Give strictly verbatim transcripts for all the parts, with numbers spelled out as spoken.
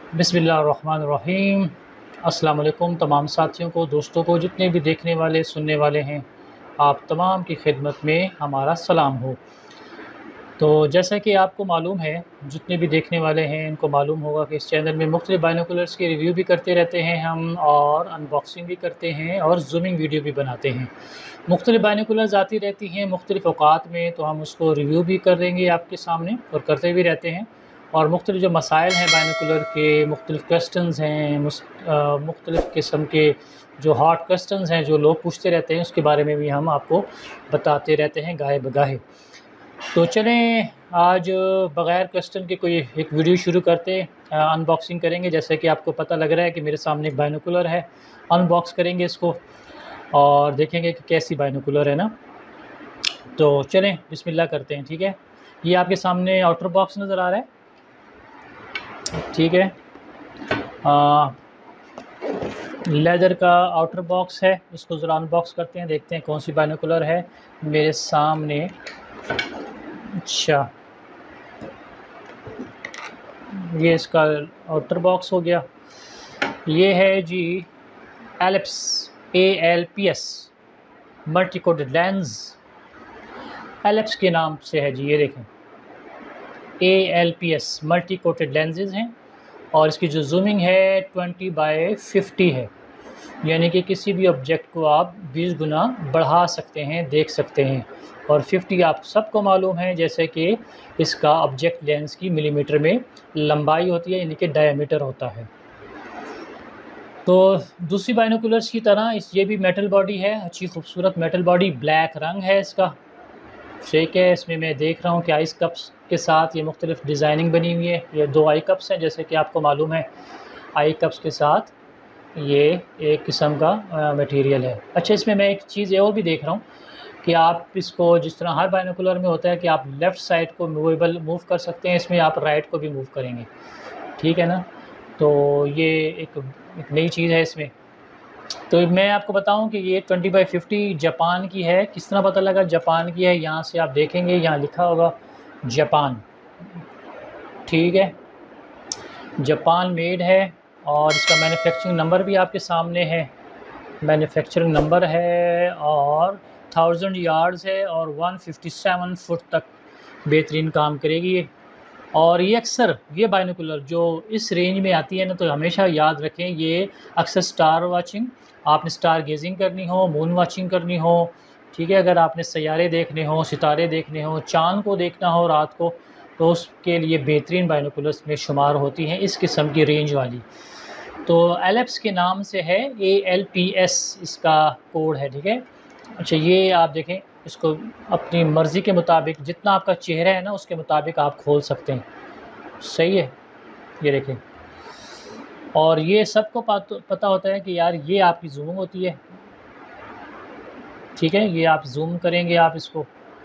बिस्मिल्लाहिर्रहमानिर्रहीम। अस्सलाम वालेकुम तमाम साथियों को, दोस्तों को, जितने भी देखने वाले सुनने वाले हैं, आप तमाम की खिदमत में हमारा सलाम हो। तो जैसा कि आपको मालूम है, जितने भी देखने वाले हैं इनको मालूम होगा कि इस चैनल में मुख्तलिफ़ बाइनोकुलर्स की रिव्यू भी करते रहते हैं हम, और अनबॉक्सिंग भी करते हैं और ज़ूमिंग वीडियो भी बनाते हैं। मुख्तलिफ़ बाइनोकुलर्स आती रहती हैं मुख्तलिफ़ औक़ात में, तो हम उसको रिव्यू भी कर देंगे आपके सामने और करते भी रहते हैं। और मुख्तलिफ़ जो मसाइल हैं बाइनोकुलर के, मुख्तलिफ़ क्वेश्चंस हैं, मुस अ, मुख्तलिफ़ किस्म के जो हॉट क्वेश्चंस हैं जो लोग पूछते रहते हैं, उसके बारे में भी हम आपको बताते रहते हैं गाहे बगाहे। तो चलें, आज बग़ैर क्वेश्चन के कोई एक वीडियो शुरू करते हैं। अनबॉक्सिंग करेंगे। जैसे कि आपको पता लग रहा है कि मेरे सामने एक बाइनोकुलर है, अनबॉक्स करेंगे इसको और देखेंगे कि कैसी बाइनोकुलर है ना। तो चलें बिस्मिल्लाह करते हैं, ठीक है। ये आपके सामने आउटर बॉक्स नज़र आ रहा है, ठीक है। आ, लेदर का आउटर बॉक्स है, इसको ज़रा अनबॉक्स करते हैं, देखते हैं कौन सी बाइनोकुलर है मेरे सामने। अच्छा, ये इसका आउटर बॉक्स हो गया। ये है जी Alps A L P S multi coated lens, Alps के नाम से है जी। ये देखें, A L P S multi coated lenses हैं और इसकी जो जूमिंग है ट्वेंटी बाई फिफ्टी है, यानी कि किसी भी ऑब्जेक्ट को आप बीस गुना बढ़ा सकते हैं, देख सकते हैं। और फिफ्टी आप सबको मालूम है, जैसे कि इसका ऑब्जेक्ट लेंस की मिलीमीटर में लंबाई होती है, यानी कि डायमीटर होता है। तो दूसरी बाइनोकुलर्स की तरह इस ये भी मेटल बॉडी है, अच्छी खूबसूरत मेटल बॉडी, ब्लैक रंग है इसका, ठीक है। इसमें मैं देख रहा हूँ कि आइस कप्स के साथ ये मुख्तलिफ़ डिज़ाइनिंग बनी हुई है। ये दो आई कप्स हैं, जैसे कि आपको मालूम है। आई कप्स के साथ ये एक किस्म का मटेरियल है। अच्छा, इसमें मैं एक चीज़ और भी देख रहा हूँ कि आप इसको, जिस तरह हर बाइनोकुलर में होता है कि आप लेफ़्ट साइड को मूवेबल मूव कर सकते हैं, इसमें आप राइट को भी मूव करेंगे, ठीक है ना। तो ये एक एक नई चीज़ है इसमें। तो मैं आपको बताऊं कि ये ट्वेंटी बाई फिफ्टी जापान की है। किस तरह पता लगा जापान की है? यहाँ से आप देखेंगे, यहाँ लिखा होगा जापान, ठीक है। जापान मेड है और इसका मैन्युफैक्चरिंग नंबर भी आपके सामने है। मैन्युफैक्चरिंग नंबर है और थाउजेंड यार्ड्स है और वन फिफ्टी सेवन फुट तक बेहतरीन काम करेगी ये। और ये अक्सर ये बाइनोकुलर जो इस रेंज में आती है ना, तो हमेशा याद रखें, ये अक्सर स्टार वाचिंग, आपने स्टार गेजिंग करनी हो, मून वाचिंग करनी हो, ठीक है, अगर आपने सैयारे देखने हो, सितारे देखने हो, चाँद को देखना हो रात को, तो उसके लिए बेहतरीन बाइनोकुलर्स में शुमार होती हैं इस किस्म की रेंज वाली। तो एल्प्स के नाम से है, ए एल पी एस इसका कोड है, ठीक है। अच्छा, ये आप देखें, इसको अपनी मर्ज़ी के मुताबिक, जितना आपका चेहरा है ना उसके मुताबिक आप खोल सकते हैं, सही है। ये देखें, और ये सबको पता होता है कि यार ये आपकी जूमिंग होती है, ठीक है। ये आप जूम करेंगे, आप इसको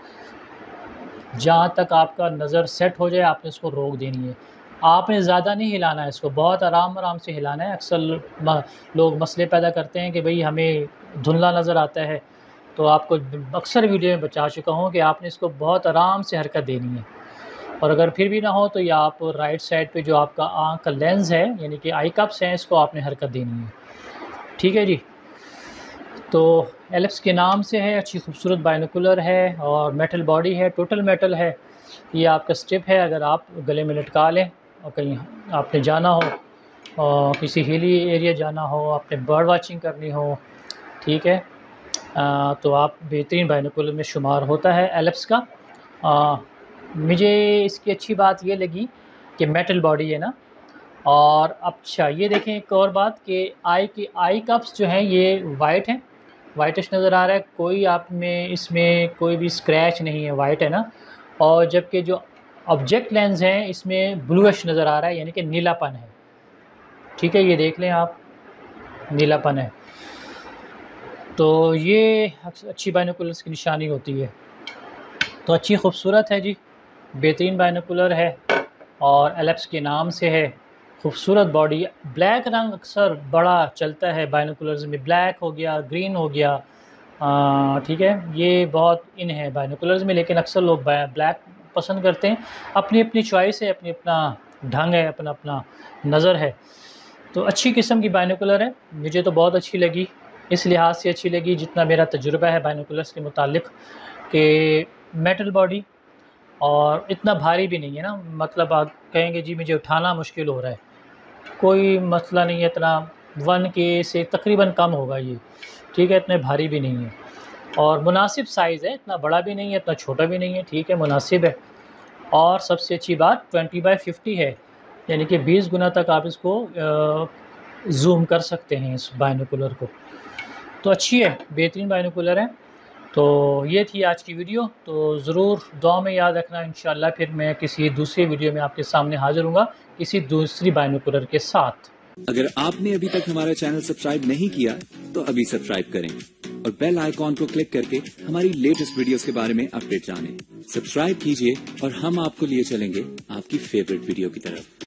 जहाँ तक आपका नज़र सेट हो जाए आपने इसको रोक देनी है। आपने ज़्यादा नहीं हिलाना है इसको, बहुत आराम आराम से हिलाना है। अक्सर लोग मसले पैदा करते हैं कि भाई हमें धुंधला नज़र आता है, तो आपको अक्सर वीडियो में बता चुका हूँ कि आपने इसको बहुत आराम से हरकत देनी है। और अगर फिर भी ना हो तो या आप राइट साइड पे जो आपका आँख का लेंस है, यानी कि आई कप्स हैं, इसको आपने हरकत देनी है, ठीक है जी। तो एल्प्स के नाम से है, अच्छी खूबसूरत बाइनोकुलर है और मेटल बॉडी है, टोटल मेटल है। ये आपका स्ट्रिप है, अगर आप गले में लटका लें और कहीं आपने जाना हो और किसी हिली एरिया जाना हो, आपने बर्ड वाचिंग करनी हो, ठीक है, आ, तो आप बेहतरीन बाइनोकुलर में शुमार होता है एल्प्स का। आ, मुझे इसकी अच्छी बात ये लगी कि मेटल बॉडी है ना। और अच्छा, ये देखें एक और बात कि आई की आई कप्स जो हैं ये वाइट हैं, वाइटिश नज़र आ रहा है, कोई आप में इसमें कोई भी स्क्रैच नहीं है, वाइट है ना। और जबकि जो ऑब्जेक्ट लेंस हैं इसमें ब्लूइश नज़र आ रहा है, यानी कि नीलापन है, ठीक है। ये देख लें आप, नीलापन है। तो ये अच्छी बाइनोकुलर्स की निशानी होती है। तो अच्छी खूबसूरत है जी, बेहतरीन बाइनोकुलर है और एल्प्स के नाम से है। खूबसूरत बॉडी, ब्लैक रंग अक्सर बड़ा चलता है बाइनोकुलर्स में, ब्लैक हो गया, ग्रीन हो गया, ठीक है, ये बहुत इन है बाइनोकुलर्स में, लेकिन अक्सर लोग ब्लैक पसंद करते हैं। अपनी अपनी चॉइस है, अपनी अपना ढंग है, अपना अपना नज़र है। तो अच्छी किस्म की बाइनोकुलर है, मुझे तो बहुत अच्छी लगी। इस लिहाज से अच्छी लगी जितना मेरा तजुर्बा है बाइनोकुलर्स के मुतालिक कि मेटल बॉडी और इतना भारी भी नहीं है ना, मतलब आप कहेंगे जी मुझे उठाना मुश्किल हो रहा है, कोई मसला नहीं है। इतना वन के से तकरीबन कम होगा ये, ठीक है, इतने भारी भी नहीं है और मुनासिब साइज़ है, इतना बड़ा भी नहीं है, इतना छोटा भी नहीं है, ठीक है, मुनासिब है। और सबसे अच्छी बात ट्वेंटी बाई फिफ्टी है, यानी कि बीस गुना तक आप इसको जूम कर सकते हैं इस बाइनोकुलर को। तो अच्छी है, बेहतरीन बाइनोकुलर है। तो ये थी आज की वीडियो, तो ज़रूर दुआ में याद रखना। इंशाल्लाह फिर मैं किसी दूसरी वीडियो में आपके सामने हाज़िर हूँगा किसी दूसरी बाइनोकुलर के साथ। अगर आपने अभी तक हमारा चैनल सब्सक्राइब नहीं किया तो अभी सब्सक्राइब करें और बेल आइकॉन को क्लिक करके हमारी लेटेस्ट वीडियोस के बारे में अपडेट जानें। सब्सक्राइब कीजिए और हम आपको लिए चलेंगे आपकी फेवरेट वीडियो की तरफ।